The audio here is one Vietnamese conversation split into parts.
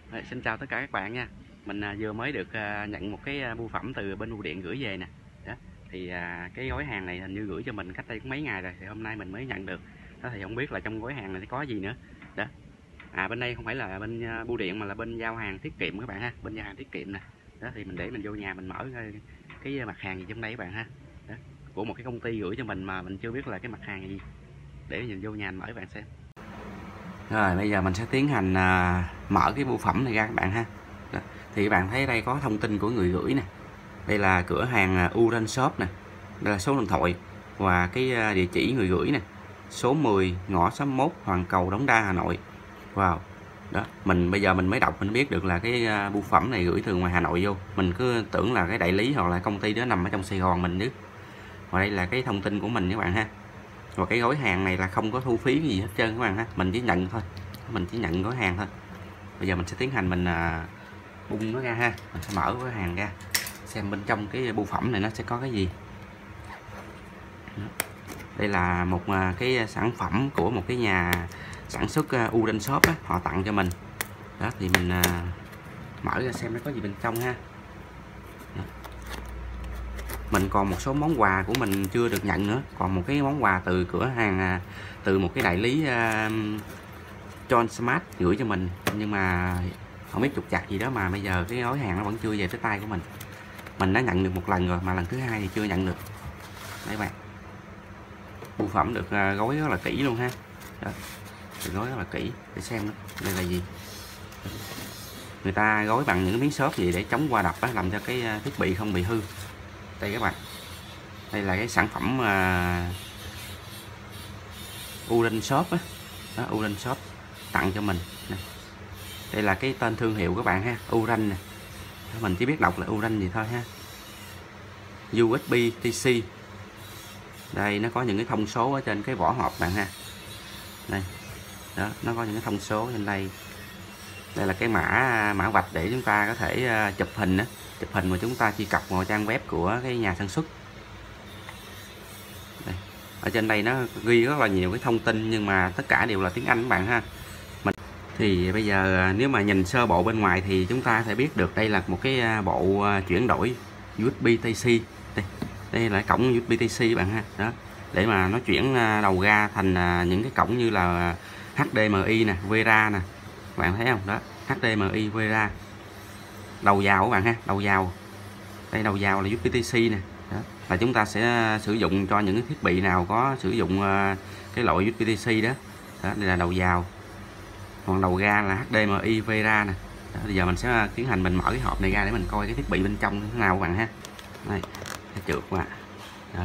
Xin chào tất cả các bạn nha. Mình vừa mới được nhận một cái bưu phẩm từ bên bưu điện gửi về nè. Đó. Thì cái gói hàng này hình như gửi cho mình cách đây cũng mấy ngày rồi, thì hôm nay mình mới nhận được. Đó thì không biết là trong gói hàng này có gì nữa. Đó. Bên đây không phải là bên bưu điện mà là bên giao hàng tiết kiệm các bạn ha, bên giao hàng tiết kiệm nè. Đó thì mình để mình vô nhà mình mở cái mặt hàng gì trong đây các bạn ha. Đó. Của một cái công ty gửi cho mình mà mình chưa biết là cái mặt hàng gì. Để mình vô nhà mình mở các bạn xem. Rồi bây giờ mình sẽ tiến hành mở cái bưu phẩm này ra các bạn ha. Đó. Thì các bạn thấy đây có thông tin của người gửi nè. Đây là cửa hàng Uran Shop nè. Đây là số điện thoại và cái địa chỉ người gửi nè. Số 10 ngõ 61 Hoàng Cầu Đống Đa Hà Nội. Wow. Đó, bây giờ mình mới đọc mình biết được là cái bưu phẩm này gửi từ ngoài Hà Nội vô. Mình cứ tưởng là cái đại lý hoặc là công ty đó nằm ở trong Sài Gòn mình chứ. Và đây là cái thông tin của mình các bạn ha. Và cái gói hàng này là không có thu phí gì hết trơn các bạn ha, mình chỉ nhận thôi, mình chỉ nhận gói hàng thôi. Bây giờ mình sẽ tiến hành mình bung nó ra ha, mình sẽ mở gói hàng ra xem bên trong cái bưu phẩm này nó sẽ có cái gì. Đây là một cái sản phẩm của một cái nhà sản xuất Uran Shop á, họ tặng cho mình. Đó thì mình mở ra xem nó có gì bên trong ha. Đó. Mình còn một số món quà của mình chưa được nhận nữa, còn một cái món quà từ cửa hàng từ một cái đại lý John Smart gửi cho mình, nhưng mà không biết trục trặc gì đó mà bây giờ cái gói hàng nó vẫn chưa về tới tay của mình. Mình đã nhận được một lần rồi mà lần thứ hai thì chưa nhận được. Đấy bạn, bưu phẩm được gói rất là kỹ luôn ha. Đó, được gói rất là kỹ để xem đây là gì. Người ta gói bằng những miếng xốp gì để chống va đập á, làm cho cái thiết bị không bị hư. Đây các bạn, đây là cái sản phẩm Uran Shop á, Uran Shop tặng cho mình. Đây là cái tên thương hiệu các bạn ha, Uran nè. Mình chỉ biết đọc là Uran gì thôi ha. USB TC. Đây nó có những cái thông số ở trên cái vỏ hộp bạn ha. Đây. Đó, nó có những cái thông số trên đây. Đây là cái mã vạch để chúng ta có thể chụp hình á. Chụp hình mà chúng ta truy cập vào trang web của cái nhà sản xuất. Đây. Ở trên đây nó ghi rất là nhiều cái thông tin nhưng mà tất cả đều là tiếng Anh các bạn ha. Thì bây giờ nếu mà nhìn sơ bộ bên ngoài thì chúng ta sẽ biết được đây là một cái bộ chuyển đổi USB Type-C. Đây là cổng USB Type-C bạn ha. Đó. Để mà nó chuyển đầu ra thành những cái cổng như là HDMI nè, VRA nè. Các bạn thấy không? Đó, HDMI, VRA. Đầu vào các bạn ha, đầu vào. Đây đầu vào là USB Type-C nè. Đó. Là chúng ta sẽ sử dụng cho những cái thiết bị nào có sử dụng cái loại USB Type-C đó. Đó, đây là đầu vào. Còn đầu ra là HDMI, VRA nè. Đó, bây giờ mình sẽ tiến hành mình mở cái hộp này ra để mình coi cái thiết bị bên trong như thế nào các bạn ha. Đây, cái trượt qua. Đó.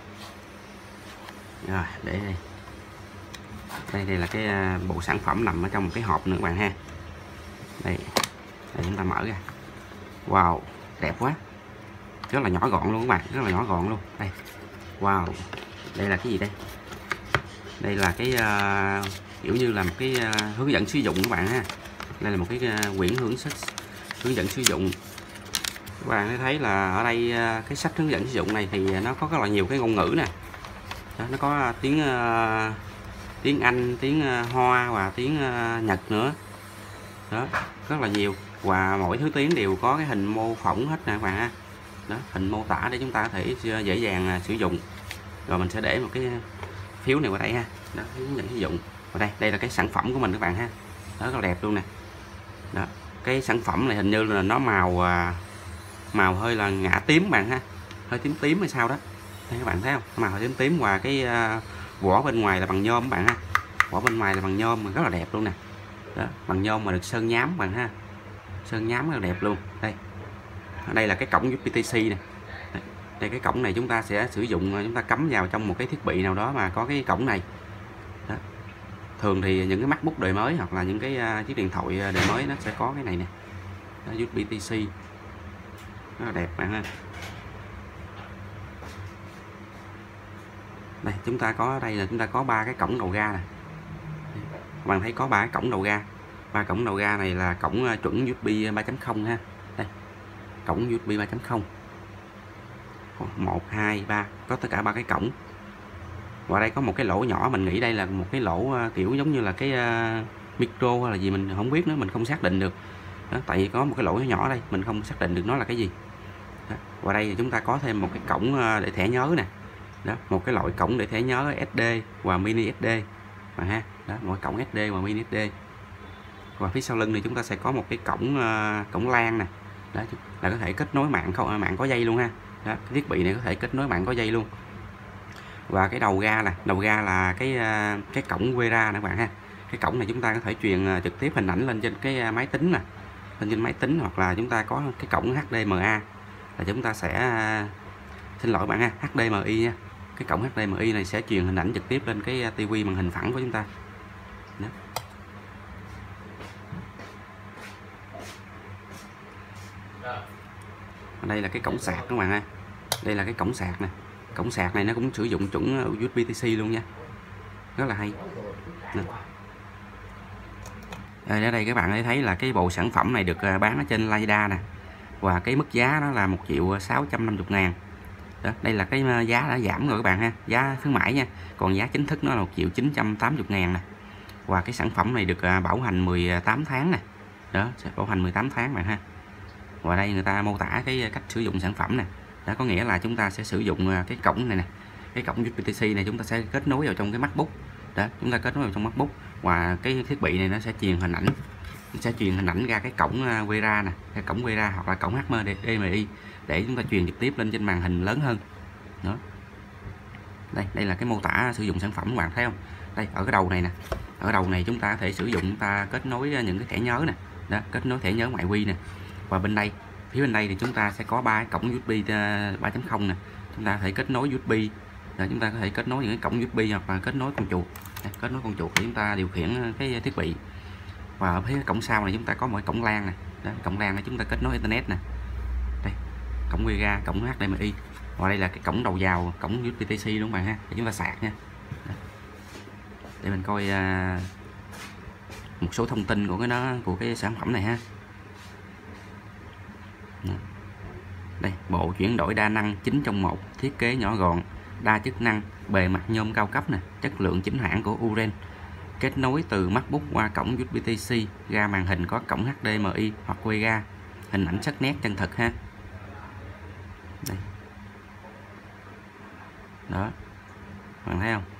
Rồi, để đây. Đây là cái bộ sản phẩm nằm ở trong một cái hộp nữa các bạn ha. Đây, để chúng ta mở ra. Wow, đẹp quá. Rất là nhỏ gọn luôn các bạn, rất là nhỏ gọn luôn. Đây. Wow. Đây là cái gì đây? Đây là cái kiểu như là một cái hướng dẫn sử dụng các bạn ha. Đây là một cái quyển hướng dẫn sử dụng. Các bạn thấy là ở đây cái sách hướng dẫn sử dụng này thì nó có rất là nhiều cái ngôn ngữ nè. Đó, nó có tiếng Anh, tiếng Hoa và tiếng Nhật nữa. Đó, rất là nhiều và mỗi thứ tiếng đều có cái hình mô phỏng hết nè các bạn ha. Đó, hình mô tả để chúng ta có thể dễ dàng sử dụng. Rồi mình sẽ để một cái phiếu này qua đây ha. Đó, hướng dẫn sử dụng. Và đây là cái sản phẩm của mình các bạn ha. Đó, rất là đẹp luôn nè. Đó, cái sản phẩm này hình như là nó màu hơi là ngã tím bạn ha, hơi tím hay sao đó. Đây các bạn thấy không, màu hơi tím và cái vỏ bên ngoài là bằng nhôm các bạn ha. Vỏ bên ngoài là bằng nhôm mà rất là đẹp luôn nè. Đó, bằng nhôm mà được sơn nhám bạn ha, sơn nhám rất là đẹp luôn. Đây là cái cổng USB Type-C nè. Đây cái cổng này chúng ta sẽ sử dụng, chúng ta cắm vào trong một cái thiết bị nào đó mà có cái cổng này. Đó. Thường thì những cái MacBook đời mới hoặc là những cái chiếc điện thoại đời mới nó sẽ có cái này nè. Đó, USB Type-C rất là đẹp bạn ha. Đây chúng ta có đây là chúng ta có 3 cái cổng đầu ra nè. Các bạn thấy có 3 cái cổng đầu ra. 3 cổng đầu ra này là cổng chuẩn USB 3.0 ha. Đây. Cổng USB 3.0. 1 2 3, có tất cả 3 cái cổng. Và đây có một cái lỗ nhỏ, mình nghĩ đây là một cái lỗ kiểu giống như là cái micro hay là gì mình không biết nữa, mình không xác định được. đó, tại vì có một cái lỗ nhỏ ở đây mình không xác định được nó là cái gì. Đó. Và đây thì chúng ta có thêm một cái cổng để thẻ nhớ nè. Đó, một cái loại cổng để thẻ nhớ SD và mini SD mà ha. Đó, một cổng SD và mini SD. Và phía sau lưng thì chúng ta sẽ có một cái cổng LAN nè. Đó là có thể kết nối mạng có dây luôn ha. Đó, cái thiết bị này có thể kết nối mạng có dây luôn. Và cái đầu ra là cái cổng QRA nè các bạn ha. Cái cổng này chúng ta có thể truyền trực tiếp hình ảnh lên trên cái máy tính nè, lên trên máy tính, hoặc là chúng ta có cái cổng HDMA là chúng ta sẽ xin lỗi bạn ha, HDMI nha. Cái cổng HDMI này sẽ truyền hình ảnh trực tiếp lên cái tivi màn hình phẳng của chúng ta. Đó. Đây là cái cổng sạc các bạn ha. Đây là cái cổng sạc nè. Cổng sạc này nó cũng sử dụng chuẩn USB-TC luôn nha. Rất là hay. Ở đây các bạn thấy là cái bộ sản phẩm này được bán ở trên Lazada nè. Và cái mức giá đó là 1.650.000. Đó, đây là cái giá đã giảm rồi các bạn ha. Giá khuyến mãi nha. Còn giá chính thức nó là 1.980.000 nè. Và cái sản phẩm này được bảo hành 18 tháng nè. Đó, sẽ bảo hành 18 tháng bạn ha. Và đây người ta mô tả cái cách sử dụng sản phẩm nè. Đó có nghĩa là chúng ta sẽ sử dụng cái cổng này nè. Cái cổng USB-TC này chúng ta sẽ kết nối vào trong cái MacBook. Đó, chúng ta kết nối vào trong MacBook và cái thiết bị này nó sẽ truyền hình ảnh ra cái cổng QRA nè, cái cổng QRA hoặc là cổng HDMI để chúng ta truyền trực tiếp lên trên màn hình lớn hơn. Đó. Đây là cái mô tả sử dụng sản phẩm các bạn thấy không? Đây ở cái đầu này nè. Ở đầu này chúng ta có thể sử dụng, chúng ta kết nối những cái thẻ nhớ nè. Đó, kết nối thẻ nhớ ngoại vi nè. Và bên đây, phía bên đây thì chúng ta sẽ có 3 cổng USB 3.0 nè. Chúng ta có thể kết nối USB. Rồi chúng ta có thể kết nối những cái cổng USB hoặc là kết nối con chuột. Kết nối con chuột để chúng ta điều khiển cái thiết bị. Và ở phía cổng sau này chúng ta có một cái cổng LAN nè. Đó, cổng LAN để chúng ta kết nối internet nè. Đây, cổng QRA, cổng HDMI. Và đây là cái cổng đầu vào, cổng USB-TC luôn bạn ha, để chúng ta sạc nha. Đó. Để mình coi một số thông tin của cái sản phẩm này ha. Đó. Đây, bộ chuyển đổi đa năng 9 trong 1, thiết kế nhỏ gọn, đa chức năng, bề mặt nhôm cao cấp nè, chất lượng chính hãng của Uren. Kết nối từ MacBook qua cổng USB-TC ra màn hình có cổng HDMI hoặc QRA, hình ảnh sắc nét chân thực ha. Đây. Đó, bạn thấy không?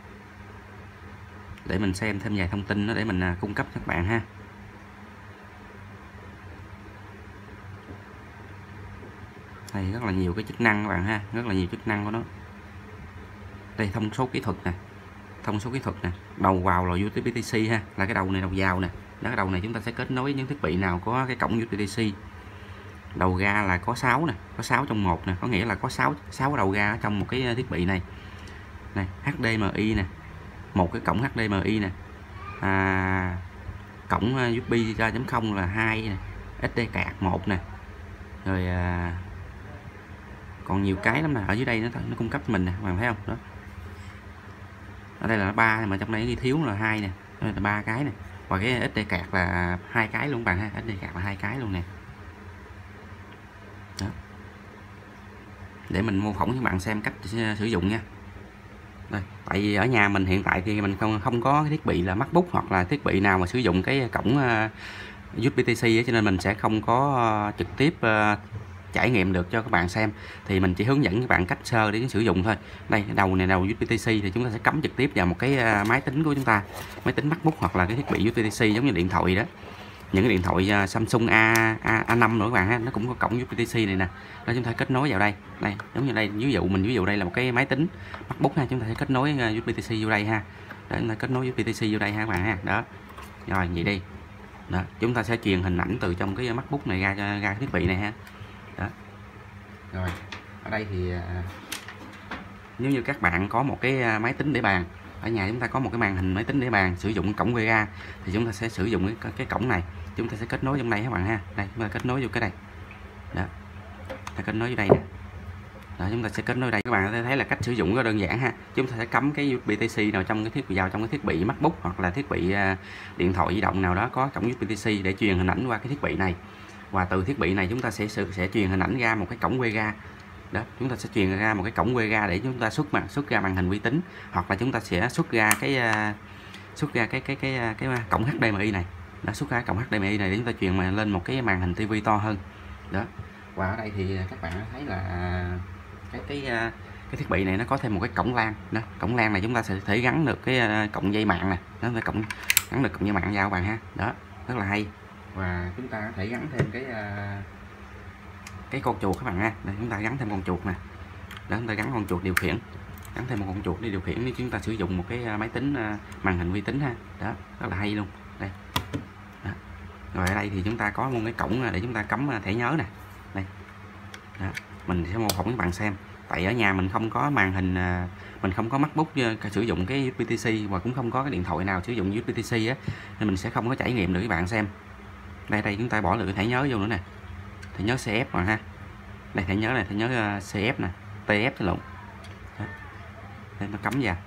Để mình xem thêm vài thông tin đó để mình cung cấp các bạn ha. Đây rất là nhiều cái chức năng các bạn ha, rất là nhiều chức năng của nó. Đây thông số kỹ thuật nè. Thông số kỹ thuật nè, đầu vào là USB-TC ha, là cái đầu này đầu vào nè. Đó, cái đầu này chúng ta sẽ kết nối với những thiết bị nào có cái cổng USB-TC. Đầu ra là có 6 nè, có 6 trong 1 nè, có nghĩa là có 6 đầu ra ở trong một cái thiết bị này. Này, HDMI nè. Một cái cổng HDMI nè. Cổng USB 3.0 là 2 nè, SD card 1 nè. Rồi còn nhiều cái lắm nè, ở dưới đây nó cung cấp cho mình nè, các bạn thấy không? Đó. Ở đây là 3 mà trong đây đi thiếu là 2 nè, đây là 3 cái nè. Và cái SD card là 2 cái luôn bạn ha, SD card là 2 cái luôn nè. Đó. Để mình mô phỏng cho bạn xem cách sử dụng nha. Đây, tại vì ở nhà mình hiện tại thì mình không có cái thiết bị là MacBook hoặc là thiết bị nào mà sử dụng cái cổng USB-TC, cho nên mình sẽ không có trực tiếp trải nghiệm được cho các bạn xem. Thì mình chỉ hướng dẫn các bạn cách sơ để sử dụng thôi. Đây, đầu này đầu USB-TC thì chúng ta sẽ cắm trực tiếp vào một cái máy tính của chúng ta, máy tính MacBook hoặc là cái thiết bị USB-TC giống như điện thoại đó. Những cái điện thoại Samsung A5 nữa các bạn ha, nó cũng có cổng USB-TC này nè. Đó, chúng ta kết nối vào đây. Đây, giống như đây, ví dụ đây là một cái máy tính MacBook ha, chúng ta sẽ kết nối USB-TC vô đây ha. Để chúng ta kết nối USB-TC vô đây ha các bạn ha. Đó. Rồi, vậy đi. Đó, chúng ta sẽ truyền hình ảnh từ trong cái MacBook này ra cái thiết bị này ha. Đó. Rồi, ở đây thì nếu như các bạn có một cái máy tính để bàn, ở nhà chúng ta có một cái màn hình máy tính để bàn sử dụng cổng QRA thì chúng ta sẽ sử dụng cái cổng này, chúng ta sẽ kết nối trong đây các bạn ha. Đây, chúng ta kết nối vô cái đây. Đó. Ta kết nối vô đây nè. Đó, chúng ta sẽ kết nối đây, các bạn thấy là cách sử dụng rất đơn giản ha. Chúng ta sẽ cắm cái USB-TC nào trong cái thiết bị vào trong cái thiết bị MacBook hoặc là thiết bị điện thoại di động nào đó có cổng USB-TC để truyền hình ảnh qua cái thiết bị này. Và từ thiết bị này chúng ta sẽ truyền hình ảnh ra một cái cổng QRA. Đó, chúng ta sẽ truyền ra một cái cổng QRA để chúng ta xuất ra màn hình vi tính, hoặc là chúng ta sẽ xuất ra cái cổng HDMI này. đã xuất ra cổng HDMI này để chúng ta truyền mà lên một cái màn hình tivi to hơn đó. Và ở đây thì các bạn thấy là cái thiết bị này nó có thêm một cái cổng LAN đó. Cổng LAN này chúng ta sẽ thể gắn được cái cổng dây mạng nè, nó phải gắn được cổng dây mạng vào các bạn ha, đó rất là hay. Và chúng ta có thể gắn thêm cái con chuột các bạn ha, đây chúng ta gắn thêm con chuột nè, đó chúng ta gắn con chuột điều khiển, gắn thêm một con chuột để điều khiển nếu chúng ta sử dụng một cái máy tính màn hình vi tính ha, đó rất là hay luôn đây đó. Rồi ở đây thì chúng ta có một cái cổng để chúng ta cắm thẻ nhớ nè, đây đó. Mình sẽ mô phỏng các bạn xem, tại ở nhà mình không có màn hình, mình không có MacBook sử dụng cái USB Type-C và cũng không có cái điện thoại nào sử dụng USB Type-C á, nên mình sẽ không có trải nghiệm được các bạn xem. Đây chúng ta bỏ được cái thẻ nhớ vô nữa nè, thẻ nhớ CF mà ha, đây thẻ nhớ này, thẻ nhớ CF nè, TF cái lộn, đây nó cắm vào,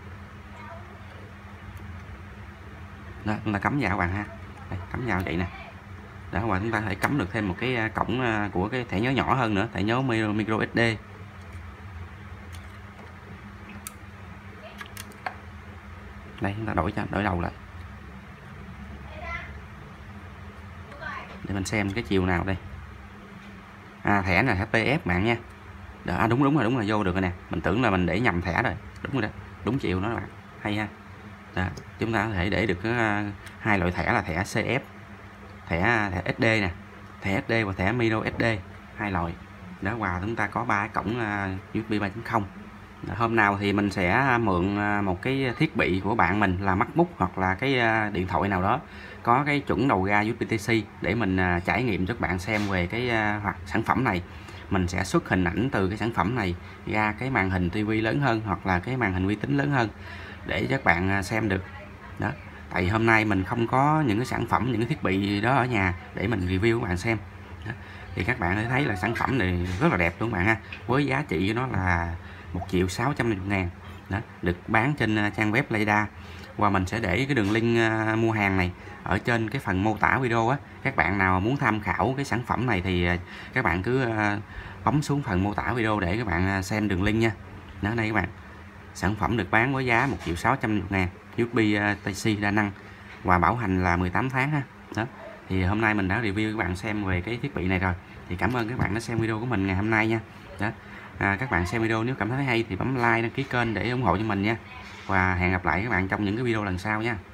đó chúng ta cắm vào các bạn ha, đây, cắm vào vậy nè, đó. Và chúng ta có thể cắm được thêm một cái cổng của cái thẻ nhớ nhỏ hơn nữa, thẻ nhớ micro SD. Đây chúng ta đổi đầu lại để mình xem cái chiều nào đây. Thẻ này thẻ TF bạn nha. Đó, đúng rồi vô được rồi nè. Mình tưởng là mình để nhầm thẻ rồi. Đúng rồi đó. Đúng chiều đó các bạn. Hay ha. Đó, chúng ta có thể để được hai loại thẻ là thẻ CF, thẻ SD nè, thẻ SD và thẻ micro SD, hai loại. Đó, và chúng ta có 3 cổng USB 3.0. Hôm nào thì mình sẽ mượn một cái thiết bị của bạn mình là MacBook hoặc là cái điện thoại nào đó có cái chuẩn đầu ra USB Type-C để mình trải nghiệm cho các bạn xem về cái sản phẩm này. Mình sẽ xuất hình ảnh từ cái sản phẩm này ra cái màn hình TV lớn hơn hoặc là cái màn hình vi tính lớn hơn để cho các bạn xem được đó. Tại hôm nay mình không có những cái sản phẩm, những cái thiết bị đó ở nhà để mình review các bạn xem đó. Thì các bạn thấy là sản phẩm này rất là đẹp đúng không bạn ha, với giá trị của nó là 1.650.000 đó, được bán trên trang web Layda. Và mình sẽ để cái đường link mua hàng này ở trên cái phần mô tả video á. Các bạn nào muốn tham khảo cái sản phẩm này thì các bạn cứ bấm xuống phần mô tả video để các bạn xem đường link nha. Đó, đây các bạn, sản phẩm được bán với giá 1.650.000, USB Type-C đa năng và bảo hành là 18 tháng ha. Đó, thì hôm nay mình đã review các bạn xem về cái thiết bị này rồi. Thì cảm ơn các bạn đã xem video của mình ngày hôm nay nha. Đó. Các bạn xem video nếu cảm thấy hay thì bấm like, đăng ký kênh để ủng hộ cho mình nha. Và hẹn gặp lại các bạn trong những cái video lần sau nha.